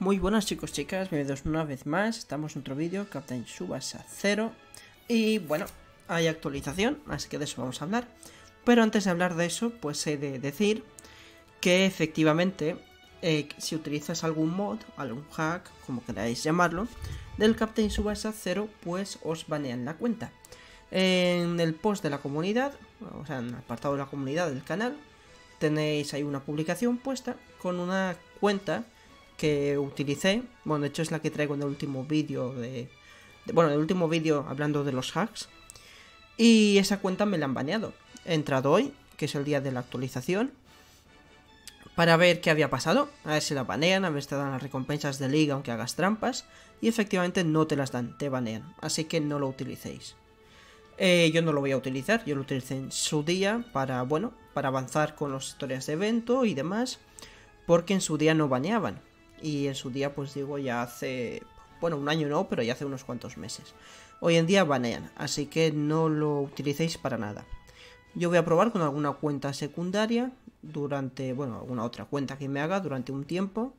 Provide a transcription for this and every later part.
Muy buenas chicos, chicas, bienvenidos una vez más. Estamos en otro vídeo, Captain Tsubasa 0. Y bueno, hay actualización, así que de eso vamos a hablar. Pero antes de hablar de eso, pues he de decir que efectivamente, si utilizas algún mod, algún hack, como queráis llamarlo, del Captain Tsubasa 0, pues os banean la cuenta. En el post de la comunidad, o sea, en el apartado de la comunidad del canal, tenéis ahí una publicación puesta con una cuenta que utilicé. Bueno, de hecho es la que traigo en el último vídeo bueno, en el último vídeo hablando de los hacks. Y esa cuenta me la han baneado. He entrado hoy, que es el día de la actualización, para ver qué había pasado, a ver si la banean, a ver si te dan las recompensas de liga aunque hagas trampas. Y efectivamente no te las dan, te banean, así que no lo utilicéis. Yo no lo voy a utilizar, yo lo utilicé en su día para, bueno, para avanzar con las historias de evento y demás, porque en su día no baneaban. Y en su día, pues digo, ya hace, bueno, un año no, pero ya hace unos cuantos meses. Hoy en día banean, así que no lo utilicéis para nada. Yo voy a probar con alguna cuenta secundaria durante, bueno, alguna otra cuenta que me haga durante un tiempo.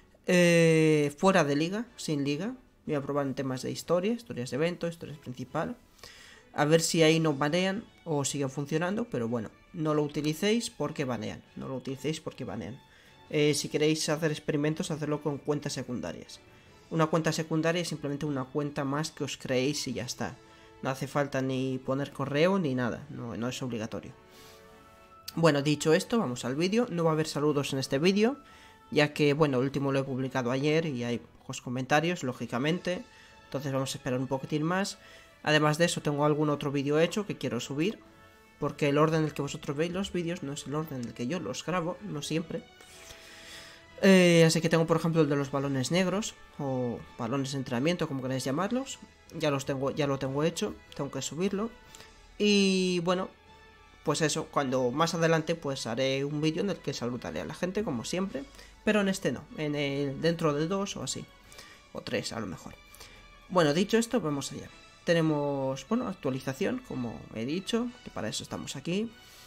Fuera de liga, sin liga. Voy a probar en temas de historias de evento, historias principal. A ver si ahí no banean o siguen funcionando, pero bueno, no lo utilicéis porque banean. No lo utilicéis porque banean. Si queréis hacer experimentos, hacerlo con cuentas secundarias. Una cuenta secundaria es simplemente una cuenta más que os creéis y ya está. No hace falta ni poner correo ni nada, no es obligatorio. Bueno, dicho esto, vamos al vídeo. No va a haber saludos en este vídeo, ya que, bueno, el último lo he publicado ayer y hay pocos comentarios, lógicamente. Entonces vamos a esperar un poquitín más. Además de eso, tengo algún otro vídeo hecho que quiero subir, porque el orden en el que vosotros veis los vídeos no es el orden en el que yo los grabo, no siempre. Así que tengo, por ejemplo, el de los balones negros, o balones de entrenamiento, como queráis llamarlos. Ya lo tengo hecho, tengo que subirlo. Y bueno, pues eso, cuando más adelante pues haré un vídeo en el que saludaré a la gente, como siempre. Pero en este no, dentro del 2 o así, o 3 a lo mejor. Bueno, dicho esto, vamos allá. Tenemos, bueno, actualización, como he dicho, que para eso estamos aquí.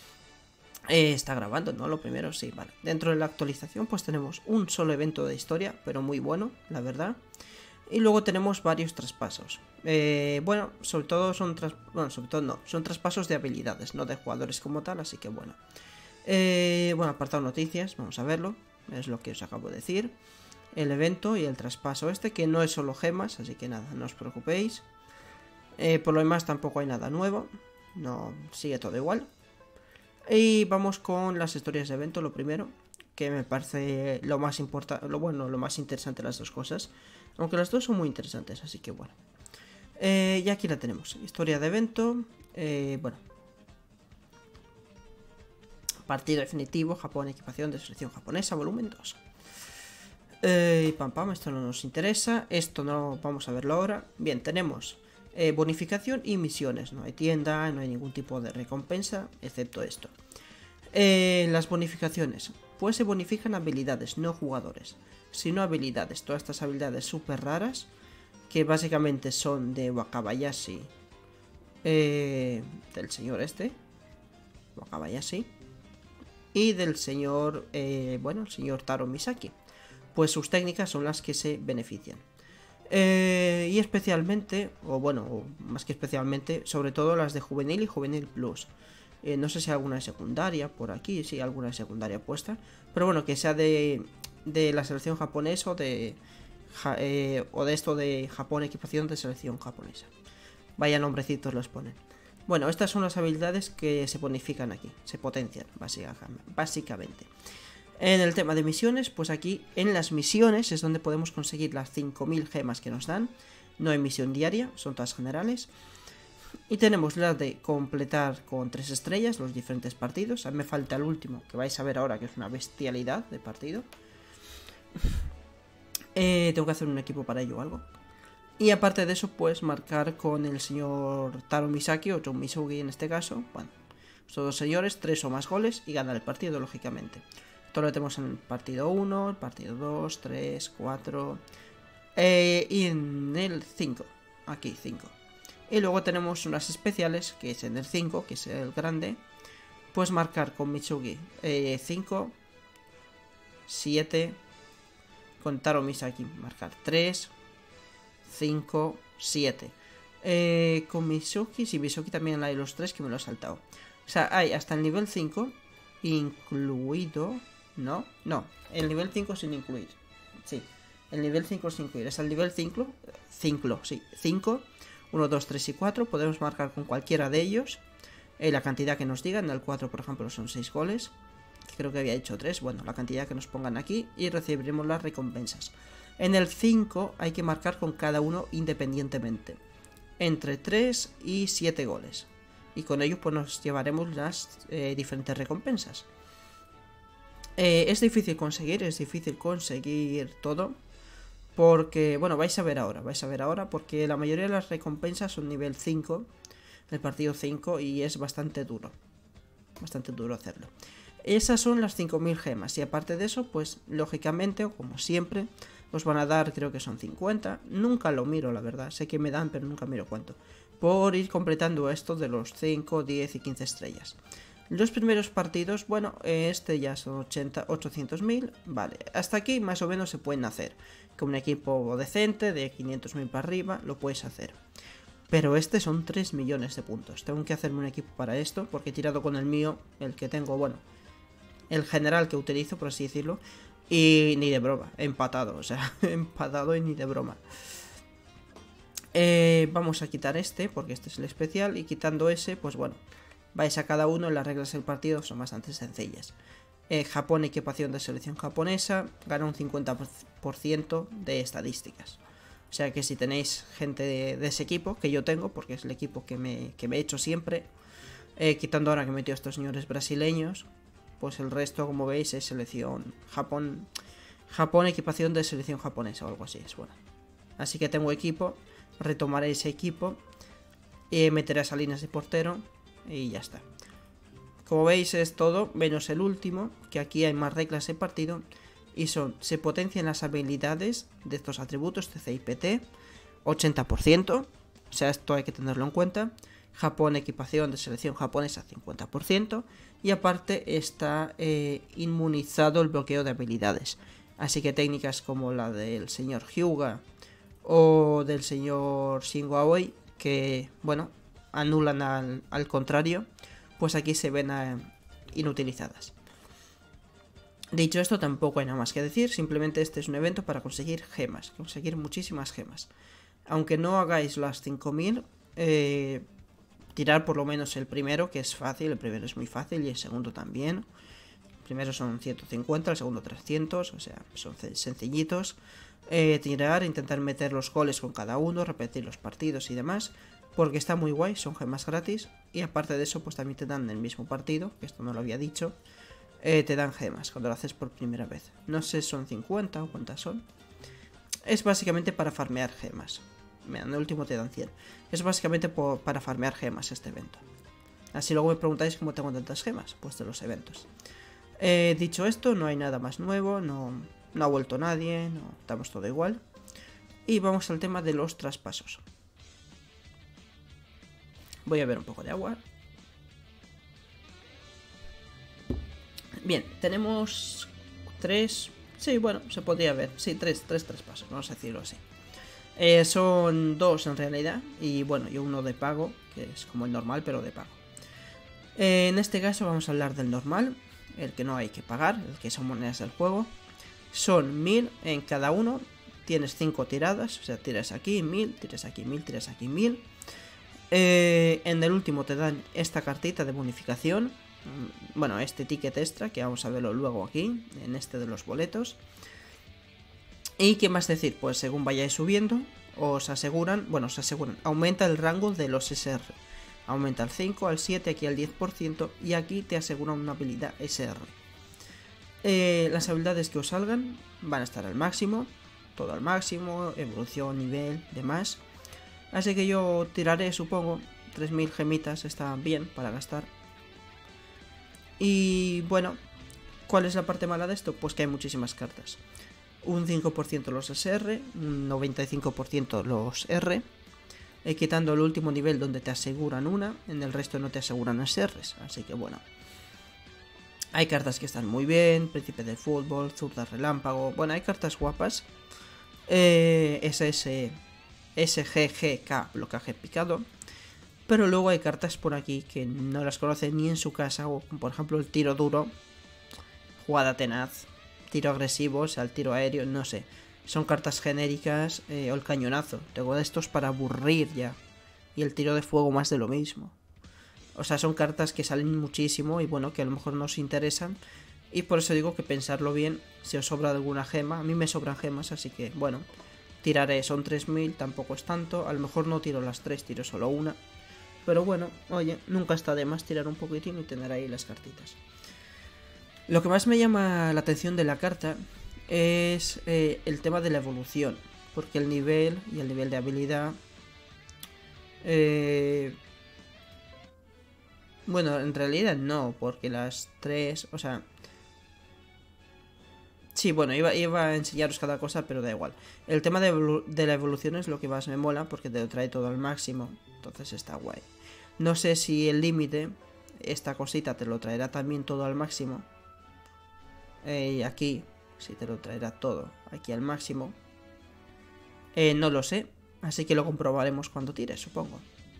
Está grabando, ¿no? Lo primero, sí, vale. Dentro de la actualización pues tenemos un solo evento de historia, pero muy bueno, la verdad. Y luego tenemos varios traspasos. Bueno, sobre todo son son traspasos de habilidades, no de jugadores como tal, así que bueno. Bueno, apartado noticias, vamos a verlo. Es lo que os acabo de decir. El evento y el traspaso este, que no es solo gemas, así que nada, no os preocupéis. Por lo demás tampoco hay nada nuevo. No, sigue todo igual. Y vamos con las historias de evento, lo primero, que me parece lo más importante, lo más interesante de las dos cosas. Aunque las dos son muy interesantes, así que bueno. Y aquí la tenemos, historia de evento, bueno. Partido definitivo, Japón, equipación de selección japonesa, volumen 2. Pam, esto no nos interesa, esto no, vamos a verlo ahora. Bien, tenemos bonificación y misiones, no hay tienda, no hay ningún tipo de recompensa, excepto esto. Las bonificaciones, pues se bonifican habilidades, no jugadores, sino habilidades, todas estas habilidades súper raras, que básicamente son de Wakabayashi, del señor Wakabayashi, y del señor, bueno, el señor Taro Misaki. Pues sus técnicas son las que se benefician. Y especialmente, o bueno, más que especialmente, sobre todo las de Juvenil y Juvenil Plus. No sé si hay alguna secundaria por aquí, si hay alguna secundaria puesta. Pero bueno, que sea de la selección japonesa o de esto de Japón, equipación de selección japonesa. Vaya nombrecitos los ponen. Bueno, estas son las habilidades que se bonifican aquí, se potencian, básicamente. En el tema de misiones, pues aquí en las misiones es donde podemos conseguir las 5000 gemas que nos dan. No hay misión diaria, son todas generales. Y tenemos la de completar con 3 estrellas los diferentes partidos. A mí me falta el último, que vais a ver ahora, que es una bestialidad de partido. Tengo que hacer un equipo para ello o algo. Y aparte de eso, pues marcar con el señor Taro Misaki o John Misugi en este caso. Bueno, estos dos señores, 3 o más goles y ganar el partido, lógicamente. Esto lo tenemos en el partido 1, el partido 2, 3, 4 y en el 5. Aquí 5. Y luego tenemos unas especiales, que es en el 5, que es el grande. Pues marcar con Mitsugi 5, 7, con Taro Misaki marcar 3, 5, 7. Con Mizuki, sí, Mizuki también hay los 3 que me lo he saltado. O sea, hay hasta el nivel 5 incluido... No, el nivel 5 sin incluir. Sí, el nivel 5 sin incluir. Es el nivel 5, sí, 5, 1, 2, 3 y 4. Podemos marcar con cualquiera de ellos la cantidad que nos digan. En el 4, por ejemplo, son 6 goles. Creo que había hecho 3. Bueno, la cantidad que nos pongan aquí y recibiremos las recompensas. En el 5 hay que marcar con cada uno independientemente. Entre 3 y 7 goles. Y con ello pues nos llevaremos las diferentes recompensas. Es difícil conseguir todo. Porque, bueno, vais a ver ahora. Porque la mayoría de las recompensas son nivel 5. El partido 5 y es bastante duro. Bastante duro hacerlo. Esas son las 5000 gemas. Y aparte de eso, pues lógicamente, como siempre, os van a dar, creo que son 50. Nunca lo miro, la verdad. Sé que me dan, pero nunca miro cuánto. Por ir completando esto de los 5, 10 y 15 estrellas. Los primeros partidos, bueno, este ya son 800.000. Vale, hasta aquí más o menos se pueden hacer. Con un equipo decente, de 500.000 para arriba, lo puedes hacer. Pero este son 3 millones de puntos. Tengo que hacerme un equipo para esto, porque he tirado con el mío, el que tengo, bueno, el general que utilizo, por así decirlo. Y ni de broma, empatado, o sea, empatado y ni de broma. Vamos a quitar este, porque este es el especial. Y quitando ese, pues bueno, vais a cada uno. Las reglas del partido son bastante sencillas. Japón, equipación de selección japonesa, gana un 50% de estadísticas. O sea que si tenéis gente de ese equipo, que yo tengo, porque es el equipo que me he hecho siempre, quitando ahora que metió a estos señores brasileños, pues el resto, como veis, es selección Japón, equipación de selección japonesa o algo así, es bueno. Así que tengo equipo, retomaré ese equipo, meteré a Salinas de portero y ya está. Como veis es todo, menos el último, que aquí hay más reglas de partido. Y se potencian las habilidades de estos atributos TC y PT, 80%, o sea, esto hay que tenerlo en cuenta. Japón, equipación de selección japonesa, 50%, y aparte está inmunizado el bloqueo de habilidades. Así que técnicas como la del señor Hyuga o del señor Shingo Aoi, que, bueno, anulan al contrario, pues aquí se ven inutilizadas. Dicho esto, tampoco hay nada más que decir, simplemente este es un evento para conseguir gemas, conseguir muchísimas gemas. Aunque no hagáis las 5000, tirar por lo menos el primero, que es fácil, el primero es muy fácil y el segundo también. El primero son 150, el segundo 300, o sea, son sencillitos. Tirar, intentar meter los goles con cada uno, repetir los partidos y demás, porque está muy guay, son gemas gratis. Y aparte de eso, pues también te dan el mismo partido, que esto no lo había dicho. Te dan gemas cuando lo haces por primera vez. No sé si son 50 o cuántas son. Es básicamente para farmear gemas. Mira, en el último te dan 100. Es básicamente para farmear gemas este evento. Así luego me preguntáis cómo tengo tantas gemas. Pues de los eventos. Dicho esto, no hay nada más nuevo. No ha vuelto nadie. No, estamos todo igual. Y vamos al tema de los traspasos. Voy a ver un poco de agua. Bien, tenemos 3... Sí, bueno, se podría ver. Sí, 3 traspasos, vamos a decirlo así. Son 2 en realidad. Y bueno, y uno de pago, que es como el normal, pero de pago. En este caso vamos a hablar del normal, el que no hay que pagar, el que son monedas del juego. Son 1000 en cada uno. Tienes 5 tiradas, o sea, tiras aquí 1000, tiras aquí 1000, tiras aquí 1000. En el último te dan esta cartita de bonificación. Bueno, este ticket extra, que vamos a verlo luego aquí, en este de los boletos. Y qué más decir, pues según vayáis subiendo, os aseguran, aumenta el rango de los SR. Aumenta al 5, al 7, aquí al 10%, y aquí te aseguran una habilidad SR. Las habilidades que os salgan van a estar al máximo, todo al máximo, evolución, nivel, demás. Así que yo tiraré, supongo, 3000 gemitas, está bien para gastar. Y bueno, ¿cuál es la parte mala de esto? Pues que hay muchísimas cartas. Un 5% los SR, un 95% los R. Quitando el último nivel donde te aseguran una, en el resto no te aseguran SRs. Así que bueno. Hay cartas que están muy bien, Príncipe del Fútbol, Zurda Relámpago, bueno, hay cartas guapas. SGGK, blocaje picado. Pero luego hay cartas por aquí que no las conoce ni en su casa, o por ejemplo el tiro duro, jugada tenaz, tiro agresivo, o sea, el tiro aéreo, no sé. Son cartas genéricas, o el cañonazo. Tengo de estos para aburrir ya. Y el tiro de fuego más de lo mismo. O sea, son cartas que salen muchísimo y bueno, que a lo mejor no os interesan. Y por eso digo que pensarlo bien si os sobra alguna gema. A mí me sobran gemas, así que bueno, tiraré, son 3000, tampoco es tanto. A lo mejor no tiro las 3, tiro solo una. Pero bueno, oye, nunca está de más tirar un poquitín y tener ahí las cartitas. Lo que más me llama la atención de la carta es el tema de la evolución. Porque el nivel y el nivel de habilidad... bueno, en realidad no, porque las 3, o sea... Sí, bueno, iba a enseñaros cada cosa, pero da igual. El tema de la evolución es lo que más me mola, porque te lo trae todo al máximo. Entonces está guay. No sé si el límite, esta cosita, te lo traerá también todo al máximo. Aquí, si te lo traerá todo aquí al máximo. No lo sé, así que lo comprobaremos cuando tire, supongo.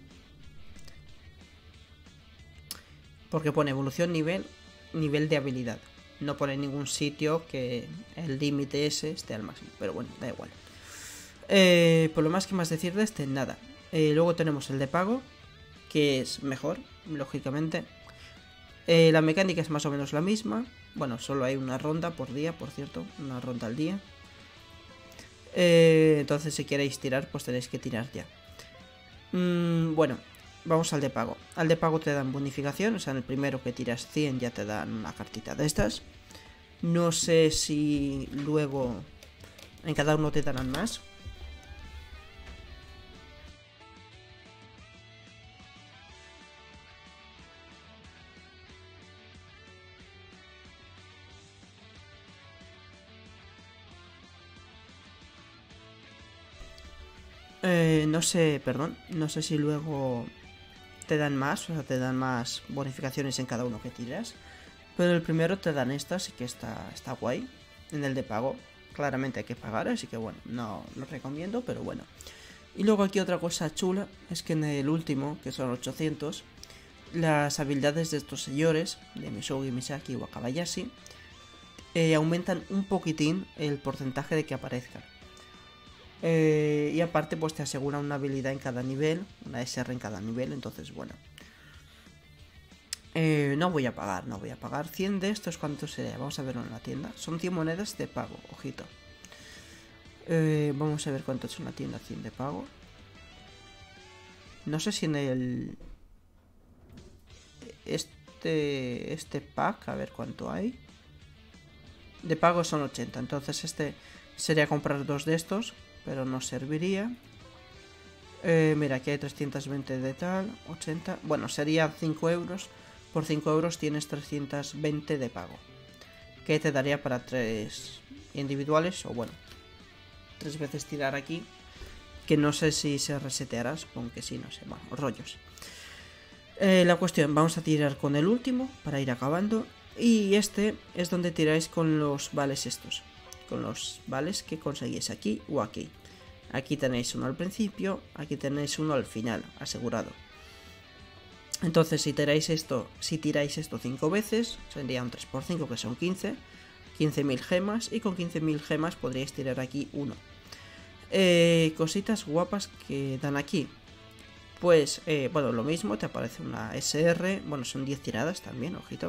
Porque pone evolución nivel de habilidad. No pone en ningún sitio que el límite ese esté al máximo. Pero bueno, da igual. Por lo más que más decir de este, nada. Luego tenemos el de pago, que es mejor, lógicamente. La mecánica es más o menos la misma. Bueno, solo hay una ronda por día, por cierto. Una ronda al día. Entonces si queréis tirar, pues tenéis que tirar ya. Bueno, vamos al de pago. Al de pago te dan bonificación, o sea, en el primero que tiras 100 ya te dan una cartita de estas. No sé si luego en cada uno te darán más. No sé, perdón, no sé si luego te dan más, o sea, te dan más bonificaciones en cada uno que tiras. Pero el primero te dan esta, así que está guay. En el de pago, claramente hay que pagar, así que bueno, no recomiendo, pero bueno. Y luego aquí otra cosa chula, es que en el último, que son 800, las habilidades de estos señores, de Misogi, Misaki y Wakabayashi, aumentan un poquitín el porcentaje de que aparezcan. Y aparte pues te asegura una habilidad en cada nivel, una SR en cada nivel, entonces bueno. No voy a pagar 100 de estos, ¿cuánto sería? Vamos a verlo en la tienda. Son 100 monedas de pago, ojito. Vamos a ver cuánto es una tienda 100 de pago. No sé si en el... Este pack, a ver cuánto hay. De pago son 80, entonces este sería comprar 2 de estos, pero no serviría. Mira, aquí hay 320 de tal, 80... Bueno, sería 5 euros. Por 5 euros tienes 320 de pago, que te daría para 3 individuales, o bueno, 3 veces tirar aquí, que no sé si se reseteará, supongo que sí, no sé, bueno, rollos. La cuestión, vamos a tirar con el último para ir acabando, y este es donde tiráis con los vales estos, con los vales que conseguís aquí o aquí. Aquí tenéis uno al principio, aquí tenéis uno al final, asegurado. Entonces si tiráis esto 5 veces, sería un 3 por 5 que son 15.000 gemas, y con 15.000 gemas podríais tirar aquí uno. Cositas guapas que dan aquí. Pues, bueno, lo mismo, te aparece una SR, bueno, son 10 tiradas también, ojito.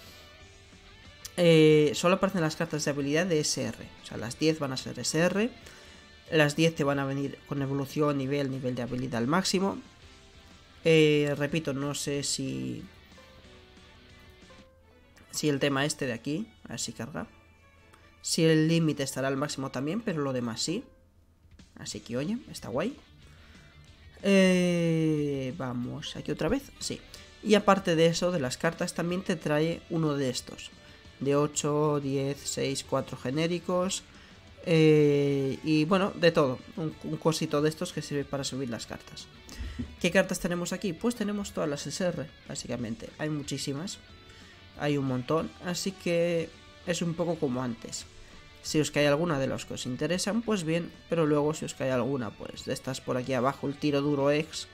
Solo aparecen las cartas de habilidad de SR, o sea, las 10 van a ser SR, las 10 te van a venir con evolución, nivel de habilidad al máximo. Repito, no sé si el tema este de aquí, a ver si carga, si el límite estará al máximo también, pero lo demás sí. Así que oye, está guay. Vamos, aquí otra vez, sí. Y aparte de eso, de las cartas, también te trae uno de estos, de 8, 10, 6, 4 genéricos. Y bueno, de todo, un cosito de estos que sirve para subir las cartas. ¿Qué cartas tenemos aquí? Pues tenemos todas las SR, básicamente. Hay muchísimas. hay un montón, así que es un poco como antes. Si os cae alguna de los que os interesan, pues bien, pero luego si os cae alguna, pues de estas por aquí abajo, el tiro duro X,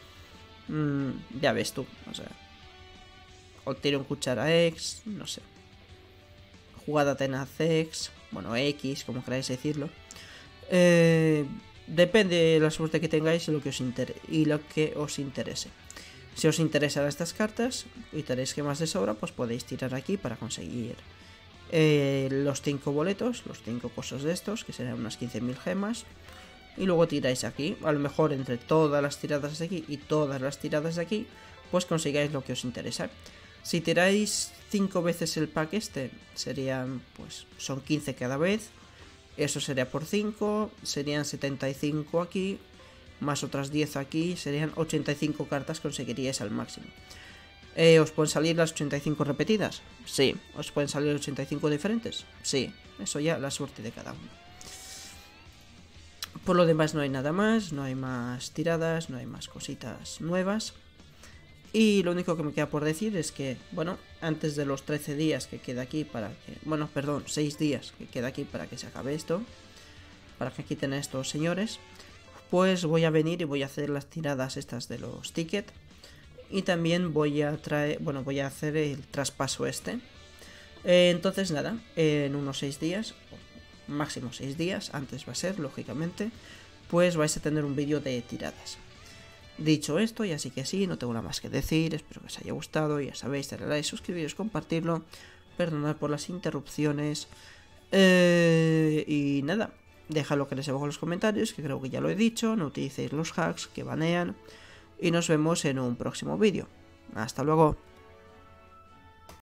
ya ves tú, o sea, o tiro en cuchara X, no sé, jugada tenaz X, bueno, X, como queráis decirlo. Depende de la suerte que tengáis y lo que os interese. Si os interesan estas cartas y tenéis gemas de sobra, pues podéis tirar aquí para conseguir los 5 boletos, los 5 cosas de estos, que serán unas 15.000 gemas. Y luego tiráis aquí, a lo mejor entre todas las tiradas de aquí y todas las tiradas de aquí, pues consigáis lo que os interesa. Si tiráis 5 veces el pack este, serían, pues, son 15 cada vez. Eso sería por 5, serían 75 aquí, más otras 10 aquí, serían 85 cartas, conseguiríais al máximo. ¿Os pueden salir las 85 repetidas? Sí. ¿Os pueden salir 85 diferentes? Sí. Eso ya la suerte de cada uno. Por lo demás no hay nada más, no hay más tiradas, no hay más cositas nuevas. Y lo único que me queda por decir es que, bueno, antes de los 13 días que queda aquí para que... Bueno, perdón, 6 días que queda aquí para que se acabe esto, para que quiten a estos señores, pues voy a venir y voy a hacer las tiradas estas de los tickets. Y también voy a hacer el traspaso este. Entonces nada, en unos 6 días, máximo 6 días, antes va a ser, lógicamente, pues vais a tener un vídeo de tiradas. Dicho esto, y así que sí, no tengo nada más que decir, espero que os haya gustado, ya sabéis, darle like, suscribiros, compartirlo, perdonad por las interrupciones, y nada, dejadlo que les abajo en los comentarios, que creo que ya lo he dicho, no utilicéis los hacks que banean, y nos vemos en un próximo vídeo. Hasta luego.